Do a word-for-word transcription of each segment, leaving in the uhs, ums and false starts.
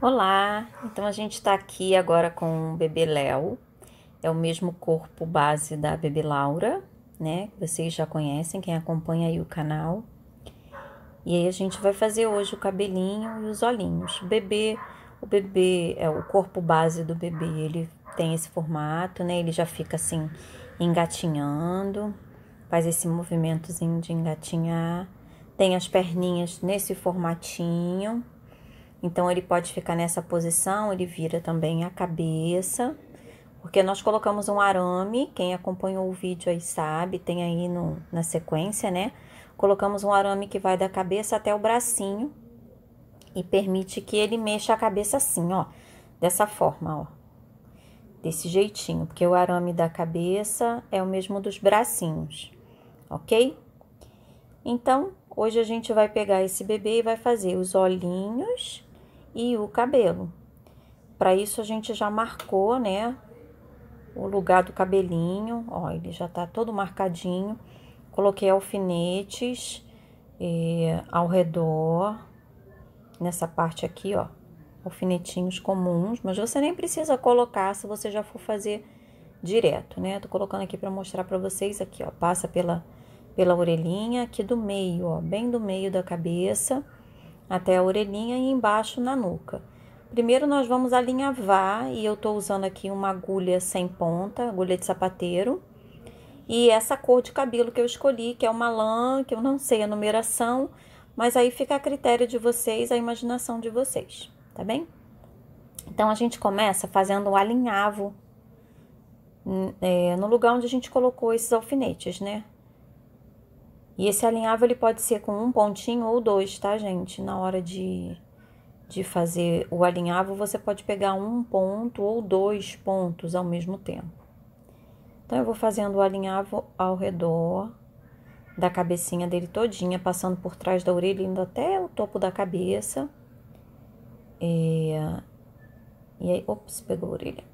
Olá, então a gente tá aqui agora com o bebê Léo, é o mesmo corpo base da bebê Laura, né? Que vocês já conhecem, quem acompanha aí o canal. E aí a gente vai fazer hoje o cabelinho e os olhinhos. O bebê, o bebê, é o corpo base do bebê, ele tem esse formato, né? Ele já fica assim, engatinhando, faz esse movimentozinho de engatinhar. Tem as perninhas nesse formatinho. Então, ele pode ficar nessa posição, ele vira também a cabeça, porque nós colocamos um arame, quem acompanhou o vídeo aí sabe, tem aí no, na sequência, né? Colocamos um arame que vai da cabeça até o bracinho e permite que ele mexa a cabeça assim, ó, dessa forma, ó, desse jeitinho, porque o arame da cabeça é o mesmo dos bracinhos, ok? Então, hoje a gente vai pegar esse bebê e vai fazer os olhinhos e o cabelo. Para isso, a gente já marcou, né, o lugar do cabelinho. Ó, ele já tá todo marcadinho. Coloquei alfinetes eh, ao redor, nessa parte aqui, ó, alfinetinhos comuns, mas você nem precisa colocar se você já for fazer direto, né? Tô colocando aqui para mostrar para vocês aqui, ó, passa pela, pela orelhinha aqui do meio, ó, bem do meio da cabeça até a orelhinha e embaixo na nuca. Primeiro nós vamos alinhavar e eu tô usando aqui uma agulha sem ponta, agulha de sapateiro. E essa cor de cabelo que eu escolhi, que é uma lã, que eu não sei a numeração, mas aí fica a critério de vocês, a imaginação de vocês, tá bem? Então a gente começa fazendo o alinhavo é, no lugar onde a gente colocou esses alfinetes, né? E esse alinhavo ele pode ser com um pontinho ou dois, tá, gente? Na hora de, de fazer o alinhavo, você pode pegar um ponto ou dois pontos ao mesmo tempo. Então, eu vou fazendo o alinhavo ao redor da cabecinha dele todinha, passando por trás da orelha, indo até o topo da cabeça. É, e aí, ops, pegou a orelha.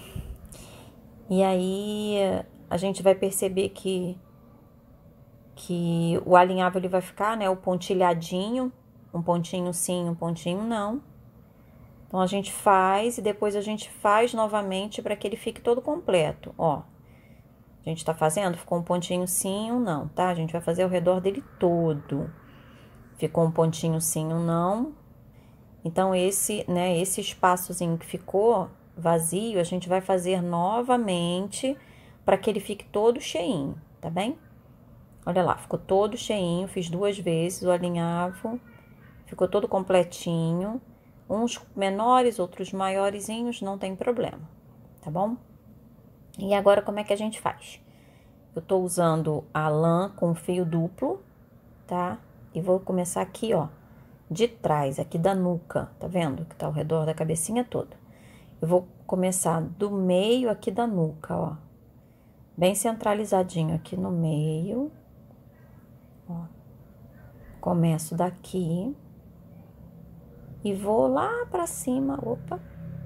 E aí, a gente vai perceber que que o alinhavo ele vai ficar, né, o pontilhadinho, um pontinho sim, um pontinho não. Então, a gente faz e depois a gente faz novamente para que ele fique todo completo, ó. A gente tá fazendo, ficou um pontinho sim, um não, tá? A gente vai fazer ao redor dele todo. Ficou um pontinho sim, um não. Então, esse, né, esse espaçozinho que ficou vazio, a gente vai fazer novamente para que ele fique todo cheinho, tá bem? Olha lá, ficou todo cheinho, fiz duas vezes o alinhavo, ficou todo completinho. Uns menores, outros maiorzinhos, não tem problema, tá bom? E agora, como é que a gente faz? Eu tô usando a lã com fio duplo, tá? E vou começar aqui, ó, de trás, aqui da nuca, tá vendo? Que tá ao redor da cabecinha toda. Eu vou começar do meio aqui da nuca, ó. Bem centralizadinho aqui no meio. Ó. Começo daqui. E vou lá pra cima, opa.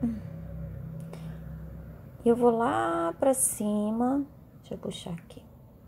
Eu vou lá pra cima, deixa eu puxar aqui.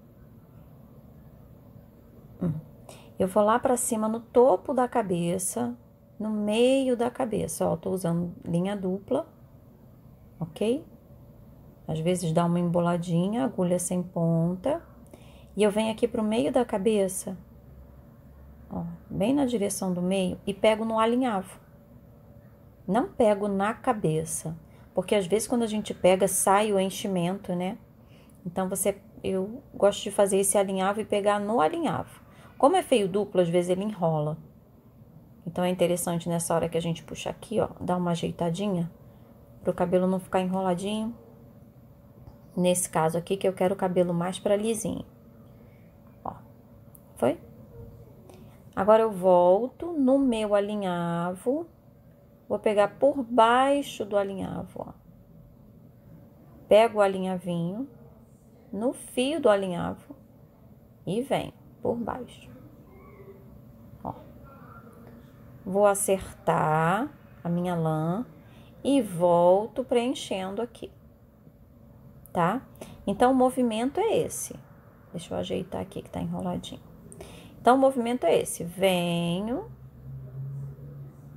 Hum. Eu vou lá pra cima no topo da cabeça, no meio da cabeça, ó, tô usando linha dupla, ok? Às vezes dá uma emboladinha, agulha sem ponta. E eu venho aqui pro meio da cabeça, ó, bem na direção do meio, e pego no alinhavo. Não pego na cabeça, porque às vezes quando a gente pega, sai o enchimento, né? Então, você, eu gosto de fazer esse alinhavo e pegar no alinhavo. Como é feio duplo, às vezes ele enrola. Então, é interessante nessa hora que a gente puxa aqui, ó, dar uma ajeitadinha, pro cabelo não ficar enroladinho. Nesse caso aqui, que eu quero o cabelo mais pra lisinho. Ó, foi? Agora, eu volto no meu alinhavo. Vou pegar por baixo do alinhavo, ó. Pego o alinhavinho no fio do alinhavo e venho por baixo. Ó. Vou acertar a minha lã e volto preenchendo aqui, tá? Então, o movimento é esse. Deixa eu ajeitar aqui que tá enroladinho. Então, o movimento é esse. Venho,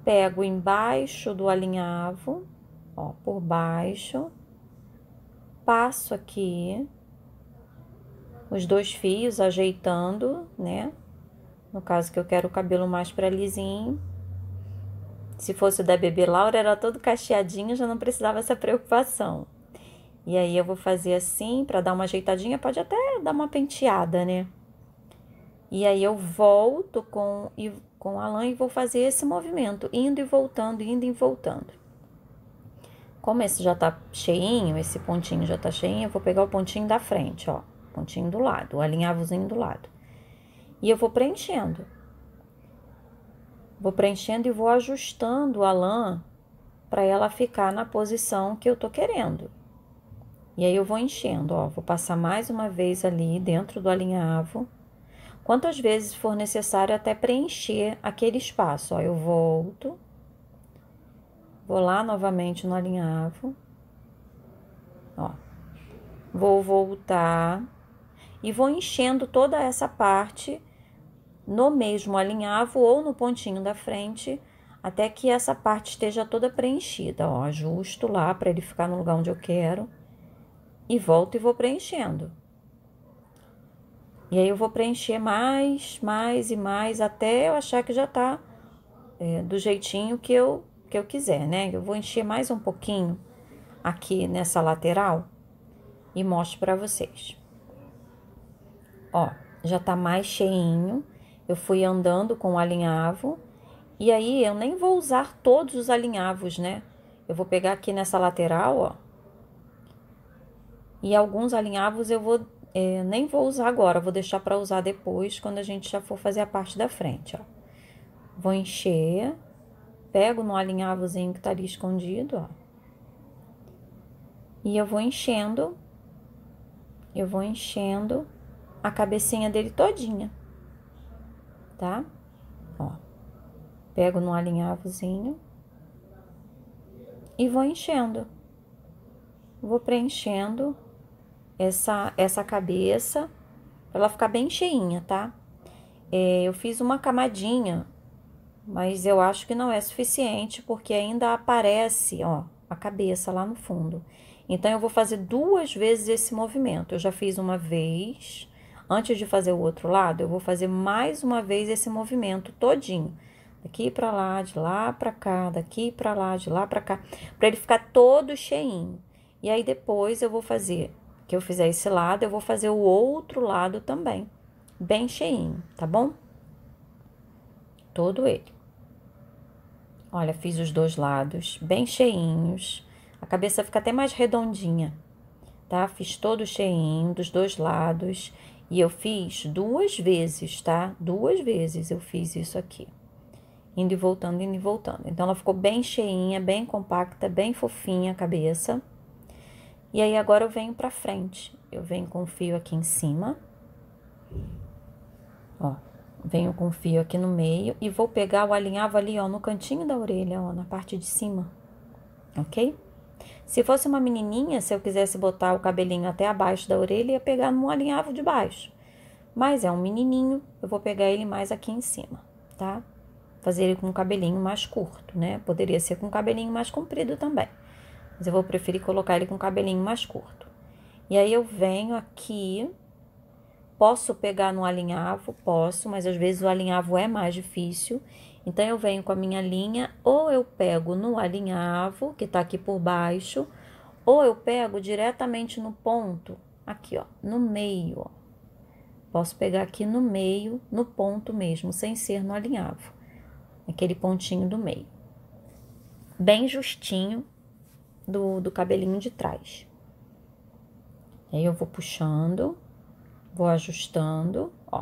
pego embaixo do alinhavo, ó, por baixo, passo aqui os dois fios, ajeitando, né? No caso que eu quero o cabelo mais pra lisinho. Se fosse o da Bebê Laura, era todo cacheadinho, já não precisava essa preocupação. E aí eu vou fazer assim, pra dar uma ajeitadinha, pode até dar uma penteada, né? E aí eu volto com, com a lã e vou fazer esse movimento, indo e voltando, indo e voltando. Como esse já tá cheinho, esse pontinho já tá cheinho, eu vou pegar o pontinho da frente, ó. Pontinho do lado, o alinhavozinho do lado. E eu vou preenchendo. Vou preenchendo e vou ajustando a lã para ela ficar na posição que eu tô querendo. E aí eu vou enchendo, ó. Vou passar mais uma vez ali dentro do alinhavo. Quantas vezes for necessário até preencher aquele espaço, ó. Eu volto. Vou lá novamente no alinhavo. Ó. Vou voltar. E vou enchendo toda essa parte no mesmo alinhavo ou no pontinho da frente, até que essa parte esteja toda preenchida, ó. Ajusto lá para ele ficar no lugar onde eu quero. E volto e vou preenchendo. E aí eu vou preencher mais, mais e mais, até eu achar que já tá é, do jeitinho que eu, que eu quiser, né? Eu vou encher mais um pouquinho aqui nessa lateral e mostro pra vocês. Ó, já tá mais cheinho. Eu fui andando com o alinhavo. E aí, eu nem vou usar todos os alinhavos, né? Eu vou pegar aqui nessa lateral, ó. E alguns alinhavos eu vou... É, nem vou usar agora, vou deixar pra usar depois, quando a gente já for fazer a parte da frente, ó. Vou encher. Pego no alinhavozinho que tá ali escondido, ó. E eu vou enchendo. Eu vou enchendo a cabecinha dele todinha, tá? Ó, pego no alinhavozinho e vou enchendo. Vou preenchendo essa, essa cabeça pra ela ficar bem cheinha, tá? É, eu fiz uma camadinha, mas eu acho que não é suficiente, porque ainda aparece, ó, a cabeça lá no fundo. Então, eu vou fazer duas vezes esse movimento. Eu já fiz uma vez. Antes de fazer o outro lado, eu vou fazer mais uma vez esse movimento todinho. Daqui pra lá, de lá pra cá, daqui pra lá, de lá pra cá. Pra ele ficar todo cheinho. E aí, depois, eu vou fazer, que eu fizer esse lado, eu vou fazer o outro lado também. Bem cheinho, tá bom? Todo ele. Olha, fiz os dois lados bem cheinhos. A cabeça fica até mais redondinha, tá? Fiz todo cheinho dos dois lados. E eu fiz duas vezes, tá? Duas vezes eu fiz isso aqui. Indo e voltando, indo e voltando. Então, ela ficou bem cheinha, bem compacta, bem fofinha a cabeça. E aí, agora eu venho pra frente. Eu venho com o fio aqui em cima. Ó, venho com o fio aqui no meio e vou pegar o alinhavo ali, ó, no cantinho da orelha, ó, na parte de cima. Ok? Se fosse uma menininha, se eu quisesse botar o cabelinho até abaixo da orelha, ia pegar no alinhavo de baixo. Mas é um menininho, eu vou pegar ele mais aqui em cima, tá? Fazer ele com um cabelinho mais curto, né? Poderia ser com um cabelinho mais comprido também. Mas eu vou preferir colocar ele com um cabelinho mais curto. E aí, eu venho aqui. Posso pegar no alinhavo? Posso, mas às vezes o alinhavo é mais difícil. Então, eu venho com a minha linha, ou eu pego no alinhavo, que tá aqui por baixo, ou eu pego diretamente no ponto, aqui, ó, no meio, ó. Posso pegar aqui no meio, no ponto mesmo, sem ser no alinhavo. Aquele pontinho do meio. Bem justinho do, do cabelinho de trás. Aí, eu vou puxando, vou ajustando, ó.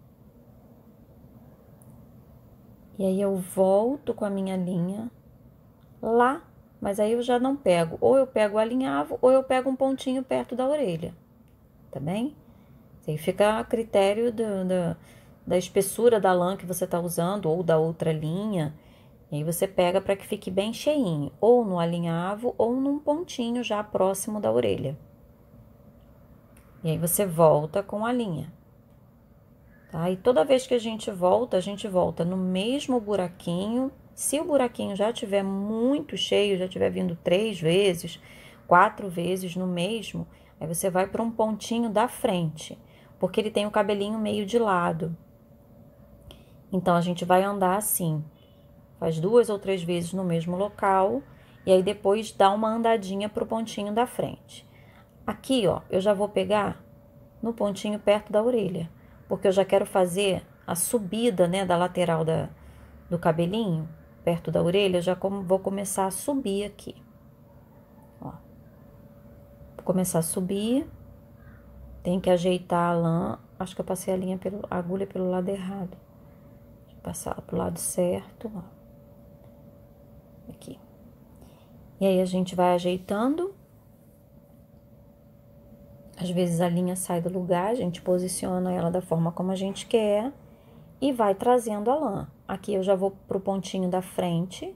E aí, eu volto com a minha linha lá, mas aí eu já não pego. Ou eu pego o alinhavo, ou eu pego um pontinho perto da orelha, tá bem? Aí fica a critério do, da, da espessura da lã que você tá usando, ou da outra linha. E aí, você pega para que fique bem cheinho, ou no alinhavo, ou num pontinho já próximo da orelha. E aí, você volta com a linha. Tá? E toda vez que a gente volta, a gente volta no mesmo buraquinho, Se o buraquinho já tiver muito cheio, já tiver vindo três vezes, quatro vezes no mesmo, aí você vai para um pontinho da frente, porque ele tem o cabelinho meio de lado. Então, a gente vai andar assim, faz duas ou três vezes no mesmo local, e aí depois dá uma andadinha pro pontinho da frente. Aqui, ó, eu já vou pegar no pontinho perto da orelha, porque eu já quero fazer a subida, né, da lateral da, do cabelinho, perto da orelha, eu já vou começar a subir aqui. Ó. Vou começar a subir, tem que ajeitar a lã, acho que eu passei a linha pelo, a agulha pelo lado errado. Deixa eu passar pro lado certo, ó. Aqui. E aí, a gente vai ajeitando. Às vezes, a linha sai do lugar, a gente posiciona ela da forma como a gente quer e vai trazendo a lã. Aqui, eu já vou pro pontinho da frente,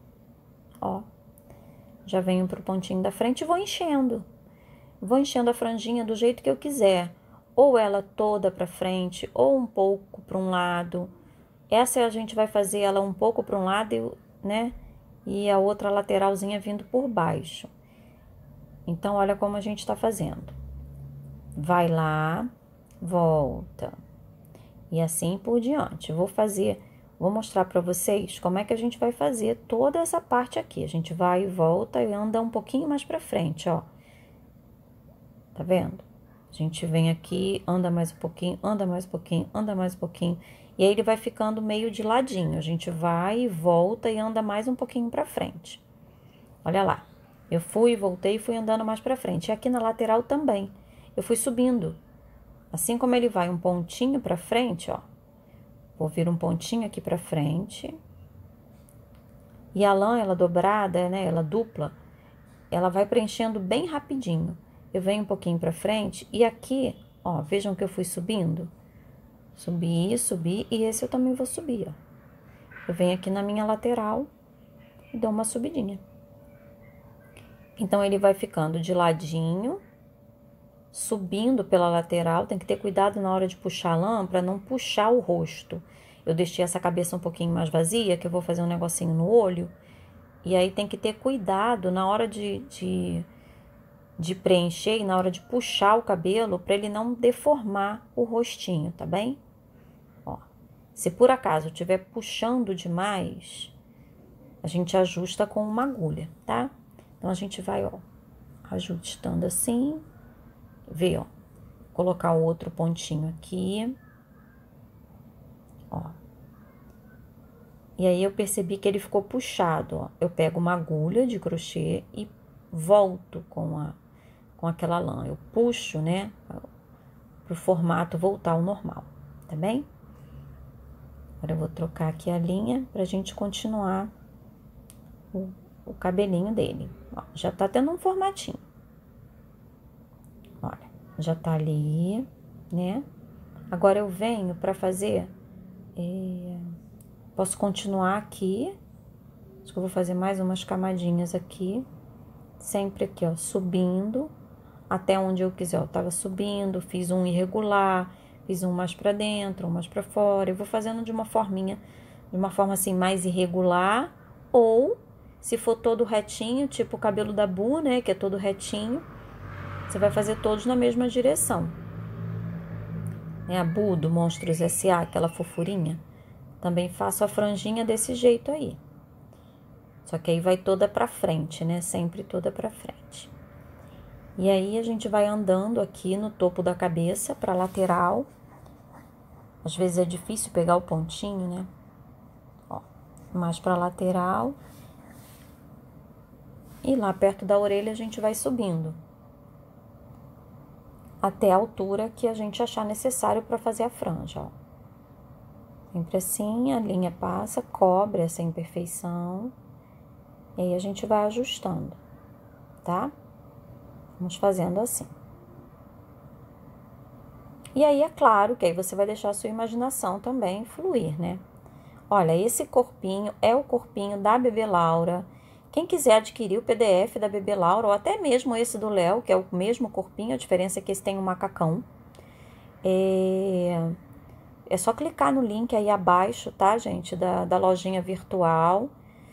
ó. Já venho pro pontinho da frente e vou enchendo. Vou enchendo a franjinha do jeito que eu quiser. Ou ela toda pra frente, ou um pouco para um lado. Essa a gente vai fazer ela um pouco para um lado, né? E a outra lateralzinha vindo por baixo. Então, olha como a gente tá fazendo. Vai lá, volta. E assim por diante. Vou fazer, vou mostrar pra vocês como é que a gente vai fazer toda essa parte aqui. A gente vai e volta e anda um pouquinho mais pra frente, ó. Tá vendo? A gente vem aqui, anda mais um pouquinho, anda mais um pouquinho, anda mais um pouquinho. E aí, ele vai ficando meio de ladinho. A gente vai e volta e anda mais um pouquinho pra frente. Olha lá. Eu fui, voltei e fui andando mais pra frente. E aqui na lateral também. Eu fui subindo. Assim como ele vai um pontinho pra frente, ó. Vou vir um pontinho aqui pra frente. E a lã, ela dobrada, né? Ela dupla. Ela vai preenchendo bem rapidinho. Eu venho um pouquinho pra frente. E aqui, ó, vejam que eu fui subindo. Subi, subi, e esse eu também vou subir, ó. Eu venho aqui na minha lateral e dou uma subidinha. Então, ele vai ficando de ladinho, subindo pela lateral. Tem que ter cuidado na hora de puxar a lã, pra não puxar o rosto. Eu deixei essa cabeça um pouquinho mais vazia, que eu vou fazer um negocinho no olho. E aí, tem que ter cuidado na hora de, de, de preencher e na hora de puxar o cabelo, pra ele não deformar o rostinho, tá bem? Se por acaso eu estiver puxando demais, a gente ajusta com uma agulha, tá? Então, a gente vai, ó, ajustando assim, vê, ó, colocar o outro pontinho aqui, ó. E aí, eu percebi que ele ficou puxado, ó. Eu pego uma agulha de crochê e volto com a, com aquela lã. Eu puxo, né, pro formato voltar ao normal, tá bem? Agora, eu vou trocar aqui a linha pra gente continuar o, o cabelinho dele. Ó, já tá tendo um formatinho. Olha, já tá ali, né? Agora, eu venho pra fazer... É, posso continuar aqui. Acho que eu vou fazer mais umas camadinhas aqui. Sempre aqui, ó, subindo até onde eu quiser. Ó, tava subindo, fiz um irregular... Fiz um mais pra dentro, um mais pra fora. Eu vou fazendo de uma forminha, de uma forma assim, mais irregular. Ou, se for todo retinho, tipo o cabelo da Bu, né? Que é todo retinho. Você vai fazer todos na mesma direção. É a Bu do Monstros S A, aquela fofurinha. Também faço a franjinha desse jeito aí. Só que aí vai toda pra frente, né? Sempre toda pra frente. E aí, a gente vai andando aqui no topo da cabeça pra lateral. Às vezes é difícil pegar o pontinho, né? Ó, mais pra lateral. E lá perto da orelha a gente vai subindo. Até a altura que a gente achar necessário pra fazer a franja, ó. Sempre assim, a linha passa, cobre essa imperfeição. E aí, a gente vai ajustando, tá? Vamos fazendo assim. E aí, é claro que aí você vai deixar a sua imaginação também fluir, né? Olha, esse corpinho é o corpinho da Bebê Laura. Quem quiser adquirir o P D F da Bebê Laura, ou até mesmo esse do Léo, que é o mesmo corpinho, a diferença é que esse tem um macacão. É... é só clicar no link aí abaixo, tá, gente? Da, da lojinha virtual.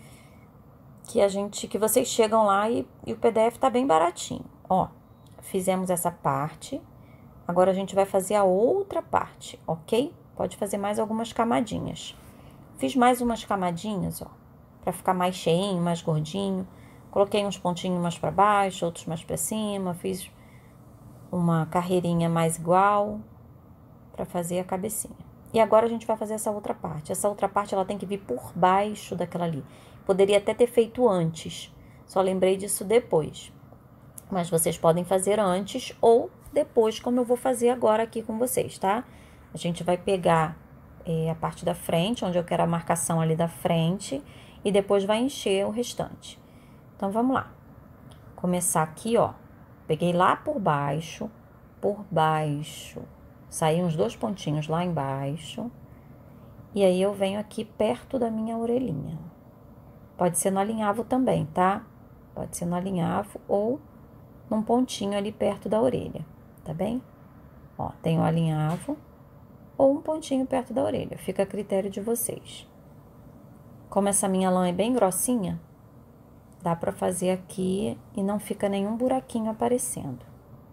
Que a gente, que vocês chegam lá e, e o P D F tá bem baratinho. Ó, fizemos essa parte. Agora a gente vai fazer a outra parte, ok? Pode fazer mais algumas camadinhas. Fiz mais umas camadinhas, ó, pra ficar mais cheinho, mais gordinho. Coloquei uns pontinhos mais pra baixo, outros mais pra cima. Fiz uma carreirinha mais igual pra fazer a cabecinha. E agora a gente vai fazer essa outra parte. Essa outra parte, ela tem que vir por baixo daquela ali. Poderia até ter feito antes, só lembrei disso depois. Mas vocês podem fazer antes ou depois, como eu vou fazer agora aqui com vocês, tá? A gente vai pegar é, a parte da frente, onde eu quero a marcação ali da frente, e depois vai encher o restante. Então, vamos lá. Começar aqui, ó. Peguei lá por baixo, por baixo. Saí uns dois pontinhos lá embaixo. E aí, eu venho aqui perto da minha orelhinha. Pode ser no alinhavo também, tá? Pode ser no alinhavo ou num pontinho ali perto da orelha, tá bem? Ó, tem o alinhavo ou um pontinho perto da orelha, fica a critério de vocês. Como essa minha lã é bem grossinha, dá pra fazer aqui e não fica nenhum buraquinho aparecendo.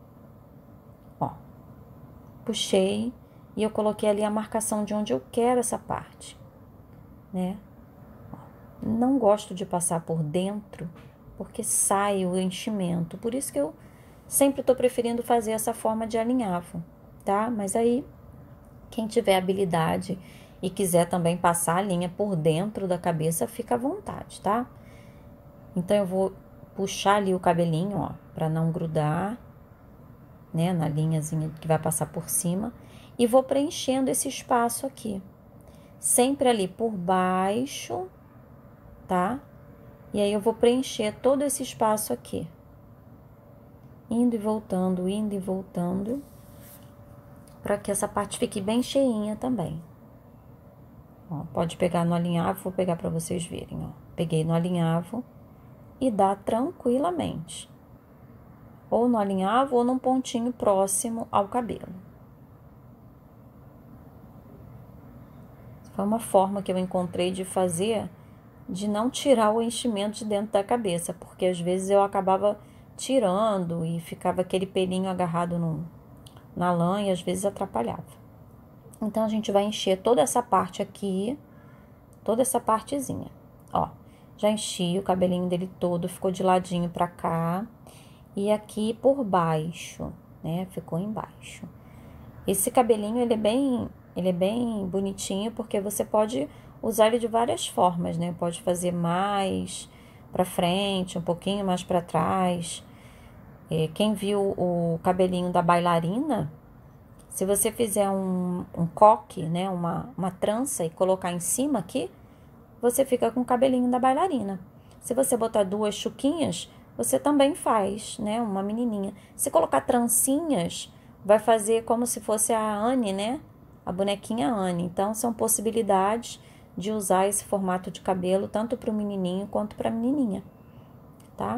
Ó, puxei e eu coloquei ali a marcação de onde eu quero essa parte, né? Não gosto de passar por dentro, porque sai o enchimento. Por isso que eu sempre tô preferindo fazer essa forma de alinhavo, tá? Mas aí, quem tiver habilidade e quiser também passar a linha por dentro da cabeça, fica à vontade, tá? Então, eu vou puxar ali o cabelinho, ó, pra não grudar, né, na linhazinha que vai passar por cima. E vou preenchendo esse espaço aqui. Sempre ali por baixo, tá? E aí, eu vou preencher todo esse espaço aqui. Indo e voltando, indo e voltando. Pra que essa parte fique bem cheinha também. Ó, pode pegar no alinhavo, vou pegar pra vocês verem, ó. Peguei no alinhavo e dá tranquilamente. Ou no alinhavo ou num pontinho próximo ao cabelo. Foi uma forma que eu encontrei de fazer... de não tirar o enchimento de dentro da cabeça, porque às vezes eu acabava tirando e ficava aquele pelinho agarrado no, na lã e às vezes atrapalhava. Então, a gente vai encher toda essa parte aqui, toda essa partezinha, ó. Já enchi o cabelinho dele todo, ficou de ladinho pra cá e aqui por baixo, né, ficou embaixo. Esse cabelinho, ele é bem, ele é bem bonitinho, porque você pode... usar ele de várias formas, né? Pode fazer mais pra frente, um pouquinho mais pra trás. É, quem viu o cabelinho da bailarina, se você fizer um, um coque, né? Uma, uma trança e colocar em cima aqui, você fica com o cabelinho da bailarina. Se você botar duas chuquinhas, você também faz, né? Uma menininha. Se colocar trancinhas, vai fazer como se fosse a Anne, né? A bonequinha Anne. Então, são possibilidades de usar esse formato de cabelo tanto para o menininho quanto para a menininha, tá?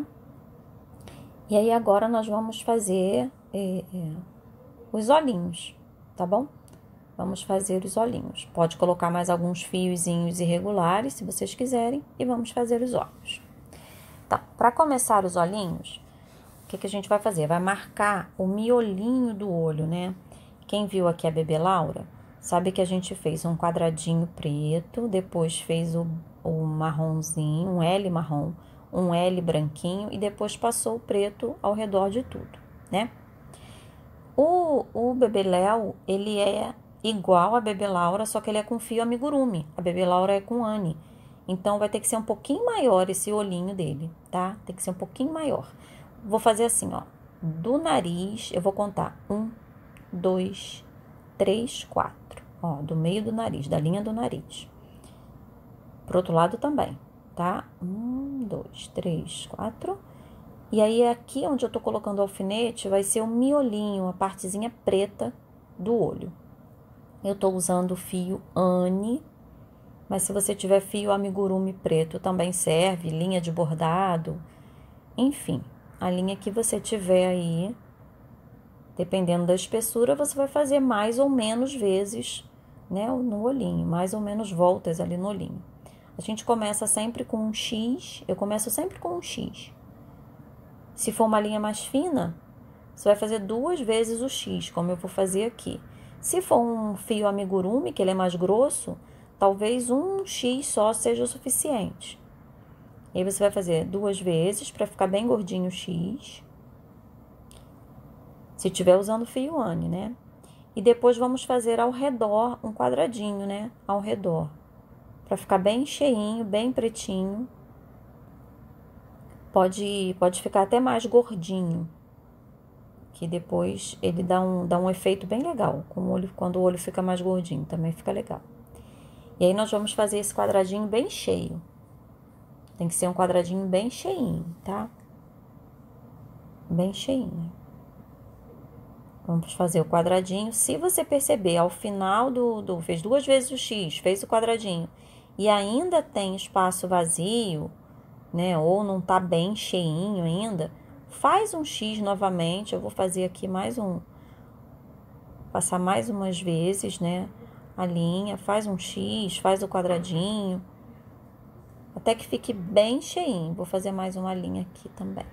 E aí, agora nós vamos fazer é, é, os olhinhos, tá bom? Vamos fazer os olhinhos. Pode colocar mais alguns fiozinhos irregulares, se vocês quiserem, e vamos fazer os olhos. Tá, para começar os olhinhos, o que que a gente vai fazer? Vai marcar o miolinho do olho, né? Quem viu aqui a Bebê Laura, sabe que a gente fez um quadradinho preto, depois fez o, o marronzinho, um L marrom, um L branquinho, e depois passou o preto ao redor de tudo, né? O, o Bebê Léo, ele é igual a Bebê Laura, só que ele é com fio amigurumi. A Bebê Laura é com Anne. Então, vai ter que ser um pouquinho maior esse olhinho dele, tá? Tem que ser um pouquinho maior. Vou fazer assim, ó. Do nariz, eu vou contar. Um, dois, três, quatro. Ó, do meio do nariz, da linha do nariz. Pro outro lado também, tá? Um, dois, três, quatro. E aí, aqui onde eu tô colocando o alfinete, vai ser o miolinho, a partezinha preta do olho. Eu tô usando o fio Anne, mas se você tiver fio amigurumi preto, também serve, linha de bordado. Enfim, a linha que você tiver aí, dependendo da espessura, você vai fazer mais ou menos vezes né, no olhinho, mais ou menos voltas ali no olhinho. A gente começa sempre com um X, eu começo sempre com um X. Se for uma linha mais fina, você vai fazer duas vezes o X, como eu vou fazer aqui. Se for um fio amigurumi, que ele é mais grosso, talvez um X só seja o suficiente. E aí você vai fazer duas vezes para ficar bem gordinho o X. Se tiver usando fio Anne, né? E depois vamos fazer ao redor um quadradinho, né? Ao redor. Para ficar bem cheinho, bem pretinho. Pode, pode ficar até mais gordinho. Que depois ele dá um, dá um efeito bem legal. Com o olho, quando o olho fica mais gordinho, também fica legal. E aí nós vamos fazer esse quadradinho bem cheio. Tem que ser um quadradinho bem cheinho, tá? Bem cheinho. Vamos fazer o quadradinho. Se você perceber, ao final do, do... Fez duas vezes o X, fez o quadradinho. E ainda tem espaço vazio, né? Ou não tá bem cheinho ainda. Faz um X novamente. Eu vou fazer aqui mais um... Passar mais umas vezes, né? A linha. Faz um X, faz o quadradinho. Até que fique bem cheinho. Vou fazer mais uma linha aqui também.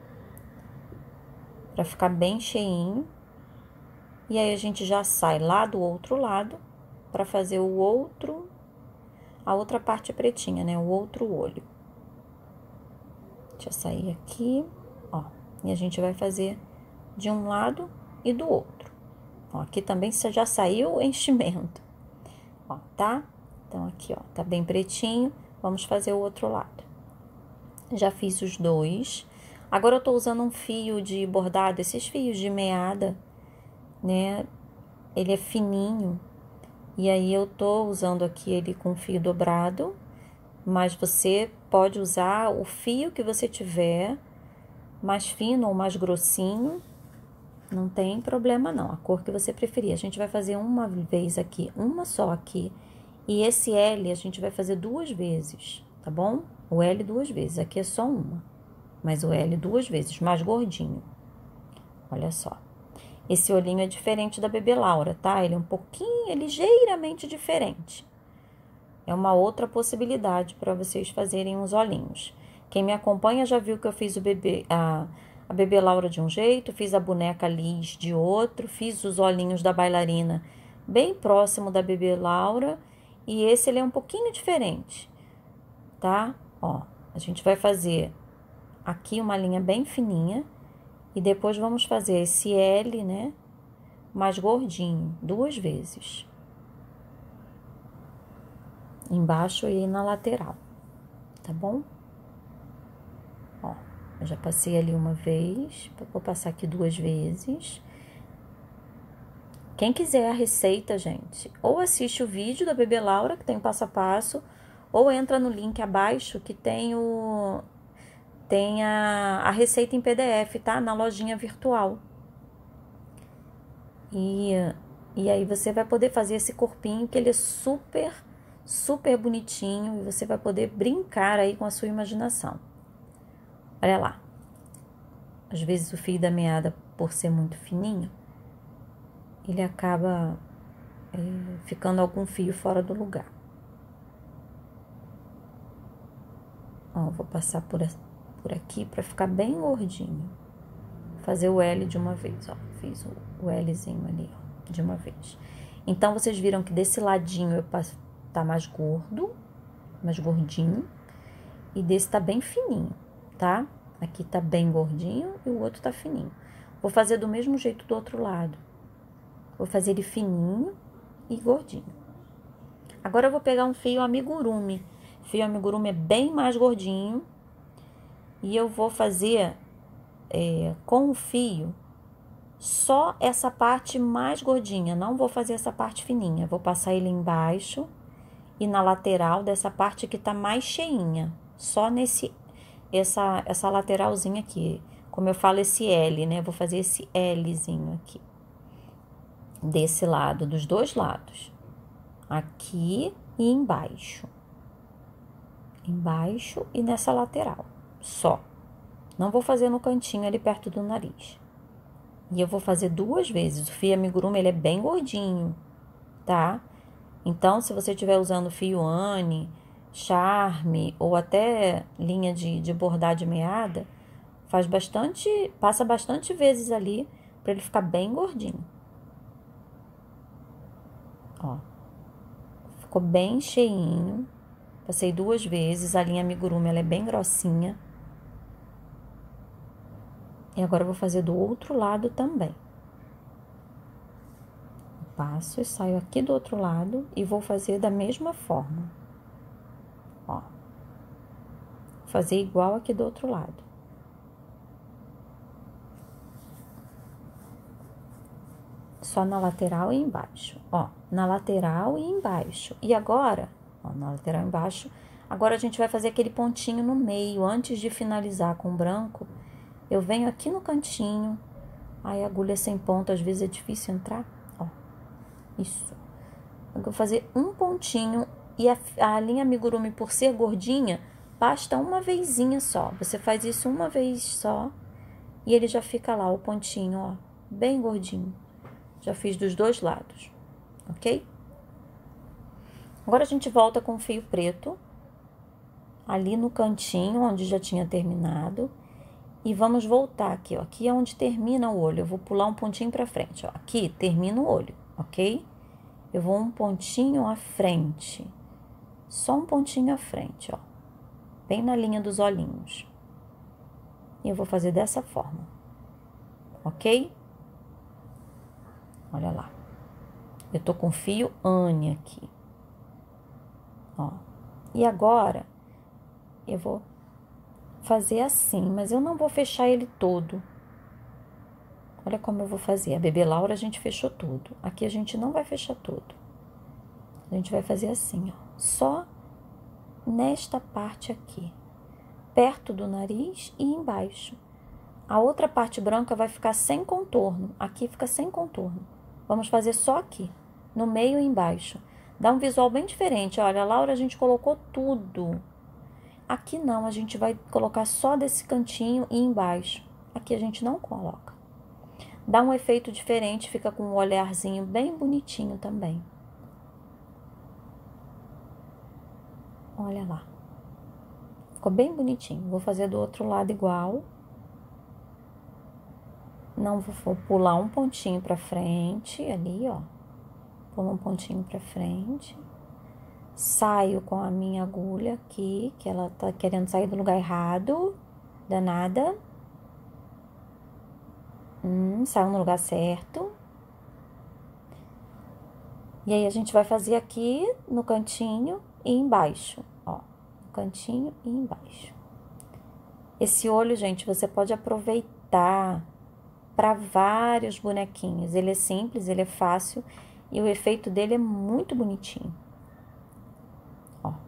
Pra ficar bem cheinho. E aí, a gente já sai lá do outro lado para fazer o outro, a outra parte pretinha, né? O outro olho. Deixa eu sair aqui, ó. E a gente vai fazer de um lado e do outro. Ó, aqui também já saiu o enchimento. Ó, tá? Então, aqui, ó, tá bem pretinho. Vamos fazer o outro lado. Já fiz os dois. Agora, eu tô usando um fio de bordado, esses fios de meada, né? Ele é fininho. E aí, eu tô usando aqui ele com fio dobrado. Mas você pode usar o fio que você tiver, mais fino ou mais grossinho. Não tem problema, não. A cor que você preferir. A gente vai fazer uma vez aqui, uma só aqui. E esse L a gente vai fazer duas vezes, tá bom? O L duas vezes. Aqui é só uma. Mas o L duas vezes, mais gordinho. Olha só. Esse olhinho é diferente da Bebê Laura, tá? Ele é um pouquinho, é ligeiramente diferente. É uma outra possibilidade para vocês fazerem os olhinhos. Quem me acompanha já viu que eu fiz o bebê, a, a Bebê Laura de um jeito, fiz a boneca Liz de outro, fiz os olhinhos da bailarina bem próximo da Bebê Laura. E esse ele é um pouquinho diferente, tá? Ó, a gente vai fazer aqui uma linha bem fininha. E depois vamos fazer esse L, né? Mais gordinho, duas vezes. Embaixo e na lateral, tá bom? Ó, eu já passei ali uma vez, vou passar aqui duas vezes. Quem quiser a receita, gente, ou assiste o vídeo da Bebê Laura, que tem o passo a passo, ou entra no link abaixo, que tem o... Tem a, a receita em P D F, tá? Na lojinha virtual. E, e aí você vai poder fazer esse corpinho, que ele é super, super bonitinho. E você vai poder brincar aí com a sua imaginação. Olha lá. Às vezes o fio da meada, por ser muito fininho, ele acaba é, ficando algum fio fora do lugar. Ó, vou passar por essa. Por aqui, para ficar bem gordinho. Fazer o L de uma vez, ó. Fiz o, o Lzinho ali, ó, de uma vez. Então, vocês viram que desse ladinho eu passo, tá mais gordo, mais gordinho. E desse tá bem fininho, tá? Aqui tá bem gordinho e o outro tá fininho. Vou fazer do mesmo jeito do outro lado. Vou fazer ele fininho e gordinho. Agora, eu vou pegar um fio amigurumi. Fio amigurumi é bem mais gordinho. E eu vou fazer é, com o fio só essa parte mais gordinha. Não vou fazer essa parte fininha. Vou passar ele embaixo e na lateral dessa parte que tá mais cheinha. Só nesse, essa, essa lateralzinha aqui. Como eu falo, esse L, né? Vou fazer esse Lzinho aqui. Desse lado, dos dois lados. Aqui e embaixo. Embaixo e nessa lateral. Só. Não vou fazer no cantinho ali perto do nariz. E eu vou fazer duas vezes. O fio amigurumi, ele é bem gordinho, tá? Então, se você estiver usando fio Anne, charme ou até linha de, de bordar de meada, faz bastante, passa bastante vezes ali para ele ficar bem gordinho. Ó, ficou bem cheinho. Passei duas vezes, a linha amigurumi ela é bem grossinha. E agora eu vou fazer do outro lado também. Passo e saio aqui do outro lado e vou fazer da mesma forma. Ó. Fazer igual aqui do outro lado. Só na lateral e embaixo. Ó, na lateral e embaixo. E agora, ó, na lateral e embaixo, agora a gente vai fazer aquele pontinho no meio. Antes de finalizar com branco, eu venho aqui no cantinho. Aí a agulha sem ponta, às vezes é difícil entrar. Ó, isso. Eu vou fazer um pontinho e a, a linha amigurumi, por ser gordinha, basta uma vezinha só. Você faz isso uma vez só e ele já fica lá, o pontinho, ó, bem gordinho. Já fiz dos dois lados, ok? Agora a gente volta com o fio preto, ali no cantinho, onde já tinha terminado. E vamos voltar aqui, ó. Aqui é onde termina o olho. Eu vou pular um pontinho pra frente, ó. Aqui termina o olho, ok? Eu vou um pontinho à frente. Só um pontinho à frente, ó. Bem na linha dos olhinhos. E eu vou fazer dessa forma, ok? Olha lá. Eu tô com fio Anne aqui. Ó. E agora, eu vou fazer assim, mas eu não vou fechar ele todo. Olha como eu vou fazer. A bebê Laura a gente fechou tudo. Aqui a gente não vai fechar tudo. A gente vai fazer assim, ó. Só nesta parte aqui. Perto do nariz e embaixo. A outra parte branca vai ficar sem contorno. Aqui fica sem contorno. Vamos fazer só aqui, no meio e embaixo. Dá um visual bem diferente. Olha, Laura, a gente colocou tudo. Aqui não, a gente vai colocar só desse cantinho e embaixo. Aqui a gente não coloca. Dá um efeito diferente, fica com um olharzinho bem bonitinho também. Olha lá. Ficou bem bonitinho. Vou fazer do outro lado igual. Não vou pular um pontinho pra frente, ali, ó. Pulo um pontinho pra frente. Saio com a minha agulha aqui, que ela tá querendo sair do lugar errado. Danada. Hum, saiu no lugar certo. E aí, a gente vai fazer aqui no cantinho e embaixo, ó. No cantinho e embaixo. Esse olho, gente, você pode aproveitar para vários bonequinhos. Ele é simples, ele é fácil e o efeito dele é muito bonitinho. Ó. Tá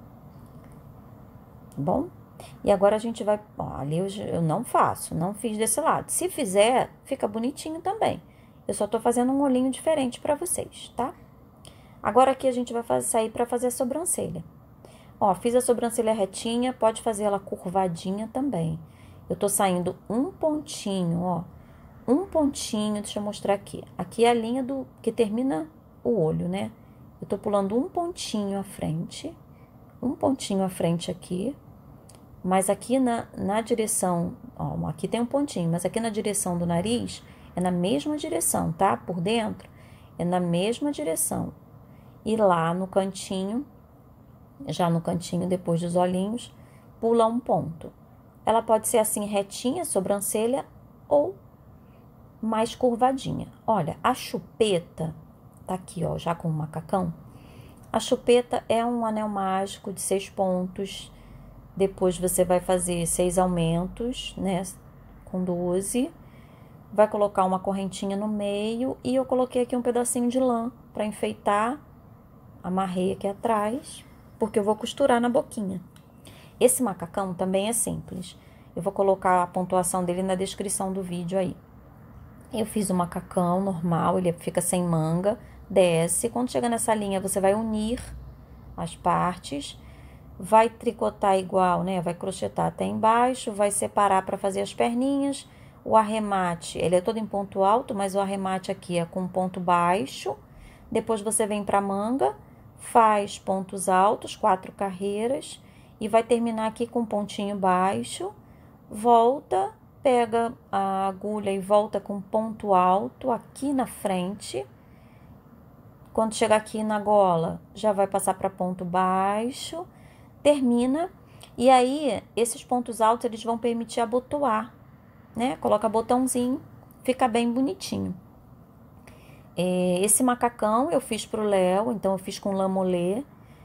bom? E agora a gente vai... Ó, ali eu, eu não faço, não fiz desse lado. Se fizer, fica bonitinho também. Eu só tô fazendo um olhinho diferente para vocês, tá? Agora aqui a gente vai fazer, sair para fazer a sobrancelha. Ó, fiz a sobrancelha retinha, pode fazer ela curvadinha também. Eu tô saindo um pontinho, ó. Um pontinho, deixa eu mostrar aqui. Aqui é a linha do que termina o olho, né? Eu tô pulando um pontinho à frente. Um pontinho à frente aqui. Mas aqui na, na direção... Ó, aqui tem um pontinho, mas aqui na direção do nariz é na mesma direção, tá? Por dentro é na mesma direção. E lá no cantinho, já no cantinho depois dos olhinhos, pula um ponto. Ela pode ser assim retinha, sobrancelha, ou mais curvadinha. Olha, a chupeta, tá aqui, ó, já com o macacão. A chupeta é um anel mágico de seis pontos. Depois você vai fazer seis aumentos, né, com doze. Vai colocar uma correntinha no meio e eu coloquei aqui um pedacinho de lã para enfeitar. Amarrei aqui atrás, porque eu vou costurar na boquinha. Esse macacão também é simples. Eu vou colocar a pontuação dele na descrição do vídeo aí. Eu fiz o macacão normal, ele fica sem manga, desce. Quando chega nessa linha, você vai unir as partes, vai tricotar igual, né? Vai crochetar até embaixo, vai separar para fazer as perninhas. O arremate, ele é todo em ponto alto, mas o arremate aqui é com ponto baixo. Depois você vem pra manga, faz pontos altos, quatro carreiras, e vai terminar aqui com um pontinho baixo, volta, pega a agulha e volta com ponto alto aqui na frente. Quando chegar aqui na gola, já vai passar para ponto baixo, termina, e aí esses pontos altos eles vão permitir abotoar, né? Coloca botãozinho, fica bem bonitinho. É, esse macacão eu fiz pro Léo, então eu fiz com lã molê.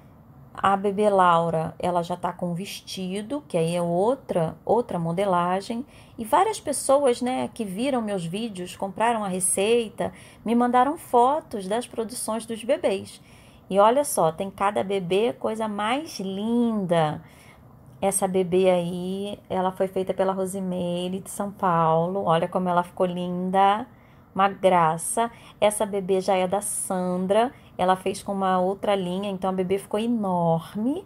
A bebê Laura, ela já tá com vestido, que aí é outra, outra modelagem. E várias pessoas, né, que viram meus vídeos, compraram a receita, me mandaram fotos das produções dos bebês. E olha só, tem cada bebê coisa mais linda. Essa bebê aí, ela foi feita pela Rosimeire de São Paulo. Olha como ela ficou linda, uma graça. Essa bebê já é da Sandra, ela fez com uma outra linha, então a bebê ficou enorme.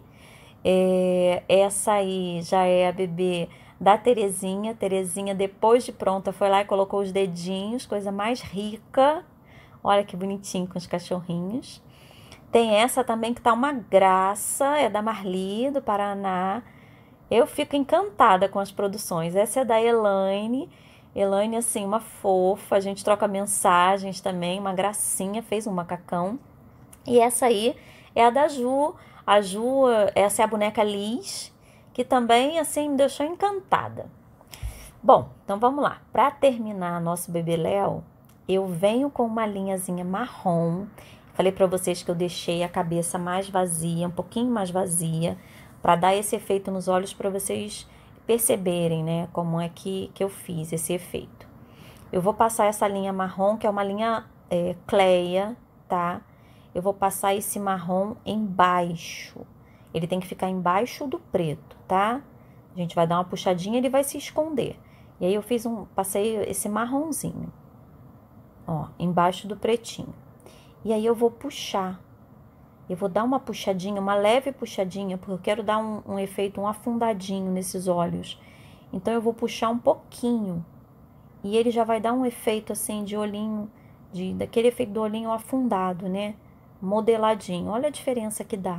É, essa aí já é a bebê da Terezinha. Terezinha, depois de pronta, foi lá e colocou os dedinhos, coisa mais rica. Olha que bonitinho com os cachorrinhos. Tem essa também que tá uma graça, é da Marli, do Paraná. Eu fico encantada com as produções. Essa é da Elaine. Elaine, assim, uma fofa. A gente troca mensagens também, uma gracinha. Fez um macacão. E essa aí é a da Ju. A Ju, essa é a boneca Liz, que também, assim, me deixou encantada. Bom, então vamos lá. Para terminar nosso bebê Léo, eu venho com uma linhazinha marrom. Falei para vocês que eu deixei a cabeça mais vazia, um pouquinho mais vazia, para dar esse efeito nos olhos, para vocês perceberem, né, como é que, que eu fiz esse efeito. Eu vou passar essa linha marrom, que é uma linha é, Cleia, tá? Eu vou passar esse marrom embaixo. Ele tem que ficar embaixo do preto, tá? A gente vai dar uma puxadinha, ele vai se esconder. E aí eu fiz um, passei esse marronzinho, ó, embaixo do pretinho. E aí eu vou puxar. Eu vou dar uma puxadinha, uma leve puxadinha, porque eu quero dar um, um efeito, um afundadinho nesses olhos. Então eu vou puxar um pouquinho. E ele já vai dar um efeito assim de olhinho, de, daquele efeito do olhinho afundado, né? Modeladinho. Olha a diferença que dá.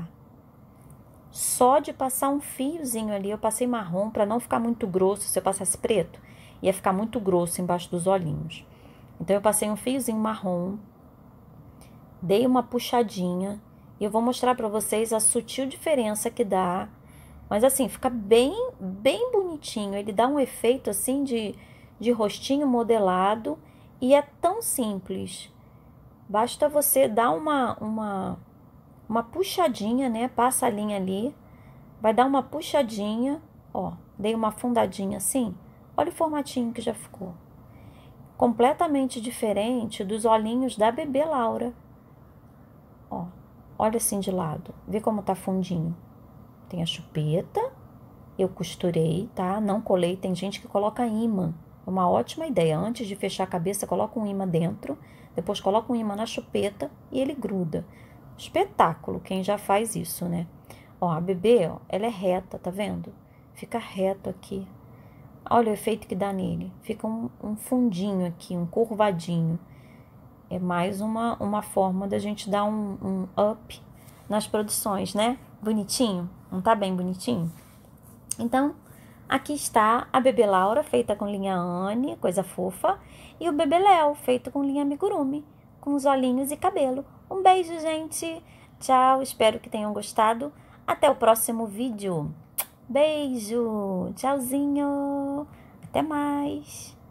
Só de passar um fiozinho ali, eu passei marrom para não ficar muito grosso. Se eu passasse preto, ia ficar muito grosso embaixo dos olhinhos. Então eu passei um fiozinho marrom, dei uma puxadinha e eu vou mostrar para vocês a sutil diferença que dá. Mas assim, fica bem, bem bonitinho. Ele dá um efeito assim de, de rostinho modelado e é tão simples. Basta você dar uma, uma, uma puxadinha, né? Passa a linha ali, vai dar uma puxadinha, ó, dei uma afundadinha assim. Olha o formatinho que já ficou. Completamente diferente dos olhinhos da bebê Laura. Ó, olha assim de lado, vê como tá fundinho. Tem a chupeta, eu costurei, tá? Não colei, tem gente que coloca imã. É uma ótima ideia. Antes de fechar a cabeça, coloca um imã dentro, depois coloca um imã na chupeta e ele gruda. Espetáculo, quem já faz isso, né? Ó, a bebê, ó, ela é reta, tá vendo? Fica reto aqui. Olha o efeito que dá nele. Fica um, um fundinho aqui, um curvadinho. É mais uma, uma forma da gente dar um, um up nas produções, né? Bonitinho? Não tá bem bonitinho? Então, aqui está a bebê Laura, feita com linha Anne, coisa fofa. E o bebê Léo, feito com linha amigurumi, com os olhinhos e cabelo. Um beijo, gente! Tchau, espero que tenham gostado. Até o próximo vídeo. Beijo! Tchauzinho! Até mais!